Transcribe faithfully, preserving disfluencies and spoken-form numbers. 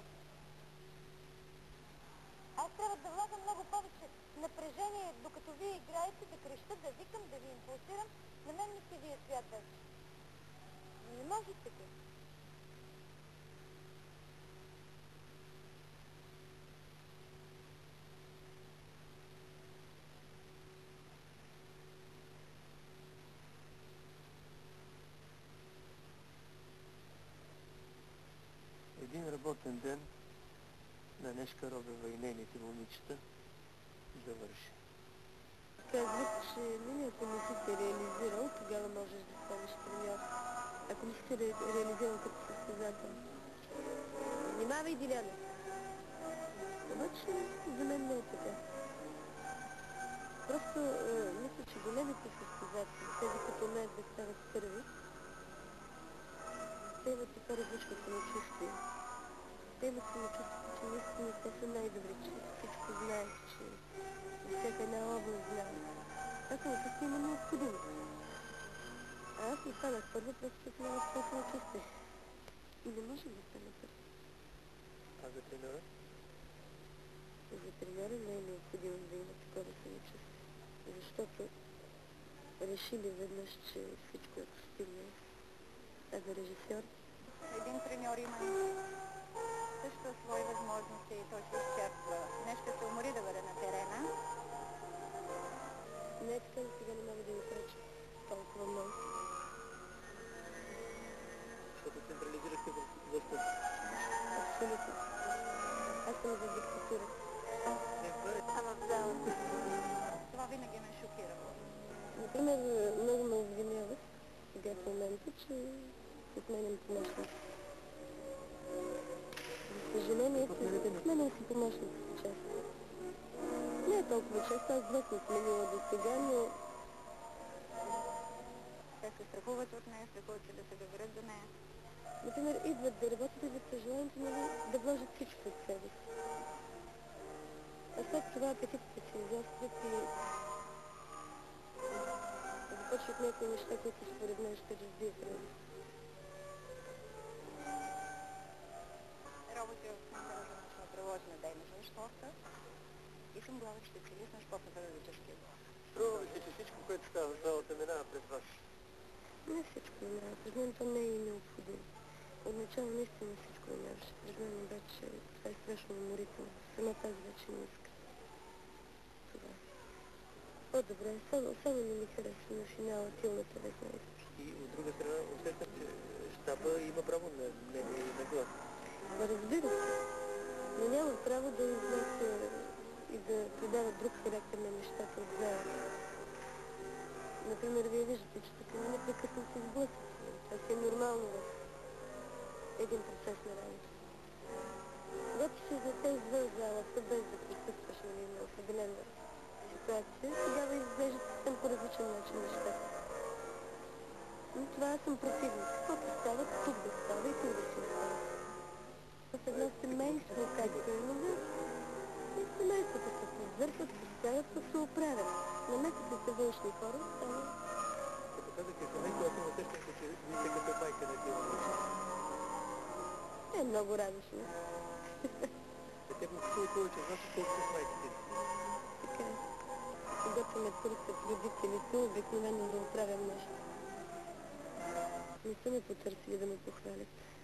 малко. Аз трябва да влагам много повече напрежение, докато вие играете, да креща, да викам, да ви импулсирам. На мен не си вие свят вече. Не може така. Един работен ден на Нешка Робева и нейните момичета завърши. Казват, че линията не си се реализирал, тогава можеш да станеш треньор. Ако не си се ре, реализирал като състезател. Внимавай, Диляна! Обаче за мен не е така. Просто е, мисля, че големите състезатели, тези като умеят да стават първи, те имат и по-различно самочувствие. Те имат самочувствие, че наистина те са най-добри, че всичко знаят, че във всяка една област знаят. Това самочувствие има необходимо. А аз не станах първа, просто че нямах това самочувствие. И не може да стане първа. А за треньора? За треньора не е необходимо да има такова самочувствие. Защото решили веднъж, че всичко е постигнал. А за режисьор? Един треньор има също свои възможности и той се изчерпва. Нешка се умори да бъде на терена. Не е така, но сега не мога да ви преча толкова много. Защото централизирахте властта. Абсолютно. Аз съм за диктатура. А в залата. Това винаги ме шокирало. Например, много ме обвинява сега в момента, че се сменям помощници. За съжаление, сменям си помощниците често. Не е толкова често, аз две съм сменила до сега, но... Те се страхуват от нея, страхуват се да се доберат до нея. Например, идват да работят и с желанието, нали, да вложат всичко от себе си. А след това апетитите се изострят и започват някои неща, които според мен ще разбият радост. Работя в Центъра за научно-превозна дейност в спорта и съм главен специалист на спортно-педагогическия блок. Струва ли се, че всичко, което става в залата, минава през вас? Не всичко минава. През мен то не е и необходимо. Отначало наистина всичко минаваше. През мен обаче това е страшно уморително. Самата аз вече не иска. Това. По-добре. Само, само не ми харесва на финала тилната везна. И от друга страна усещам, че щаба има право на мнение и на глас. Разбира се. Но няма право да изнася и да придава друг характер на нещата от залата. Например, вие виждате, че тук непрекъснато се сблъсват. Това си е нормално в един процес на работа. Когато се изнесе извън залата, без да присъстваш на определена ситуация, тогава изглеждат съвсем по различен начин нещата. Но това аз съм противник. Каквото става, тук да става и тук да си остава. В едно семейство, както имаме, и семейството се съвършват, съставят, пък се оправят. Намесят ли се външни хора, става... Като казахте семейство, аз съм усещам, че вие сте като майка на тия момичета. Е много радостно. Те го чуват повече от вас, отколкото с майките. Така е. Когато ме търсят родителите, обикновено да оправям нещо. Не са ме потърсили да ме похвалят.